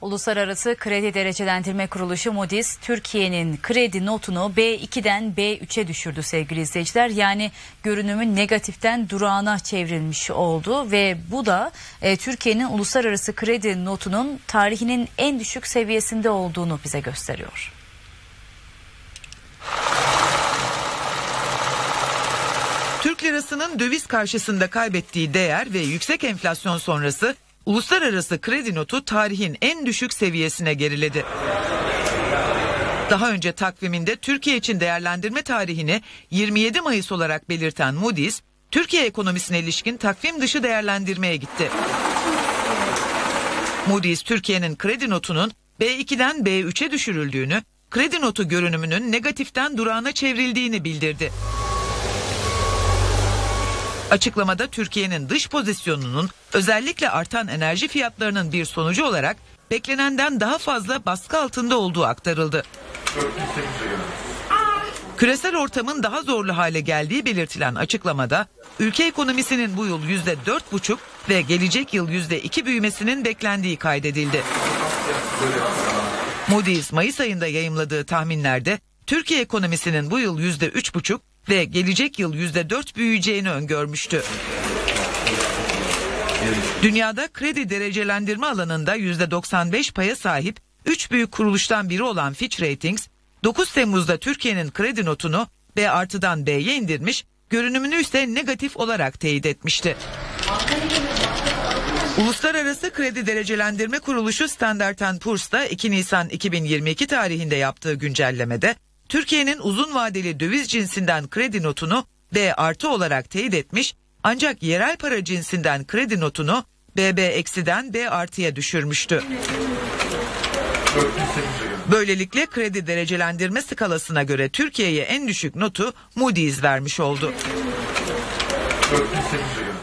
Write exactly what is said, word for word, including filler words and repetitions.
Uluslararası Kredi Derecelendirme Kuruluşu Moody's, Türkiye'nin kredi notunu B iki'den B üç'e düşürdü sevgili izleyiciler. Yani görünümün negatiften durağına çevrilmiş oldu ve bu da e, Türkiye'nin uluslararası kredi notunun tarihinin en düşük seviyesinde olduğunu bize gösteriyor. Türk lirasının döviz karşısında kaybettiği değer ve yüksek enflasyon sonrası uluslararası kredi notu tarihin en düşük seviyesine geriledi. Daha önce takviminde Türkiye için değerlendirme tarihini yirmi yedi Mayıs olarak belirten Moody's, Türkiye ekonomisine ilişkin takvim dışı değerlendirmeye gitti. Moody's, Türkiye'nin kredi notunun B iki'den B üç'e düşürüldüğünü, kredi notu görünümünün negatiften durağına çevrildiğini bildirdi. Açıklamada Türkiye'nin dış pozisyonunun özellikle artan enerji fiyatlarının bir sonucu olarak beklenenden daha fazla baskı altında olduğu aktarıldı. Küresel ortamın daha zorlu hale geldiği belirtilen açıklamada ülke ekonomisinin bu yıl yüzde dört buçuk ve gelecek yıl yüzde iki büyümesinin beklendiği kaydedildi. Moody's Mayıs ayında yayımladığı tahminlerde Türkiye ekonomisinin bu yıl yüzde üç buçuk ve gelecek yıl yüzde dört büyüyeceğini öngörmüştü. Dünyada kredi derecelendirme alanında yüzde doksan beş paya sahip üç büyük kuruluştan biri olan Fitch Ratings, dokuz Temmuz'da Türkiye'nin kredi notunu B artıdan B'ye indirmiş, görünümünü ise negatif olarak teyit etmişti. Uluslararası Kredi Derecelendirme Kuruluşu Standard and Poor's da iki Nisan iki bin yirmi iki tarihinde yaptığı güncellemede Türkiye'nin uzun vadeli döviz cinsinden kredi notunu B artı olarak teyit etmiş, ancak yerel para cinsinden kredi notunu B B eksi'den B artıya düşürmüştü. Böylelikle kredi derecelendirme skalasına göre Türkiye'ye en düşük notu Moody's vermiş oldu.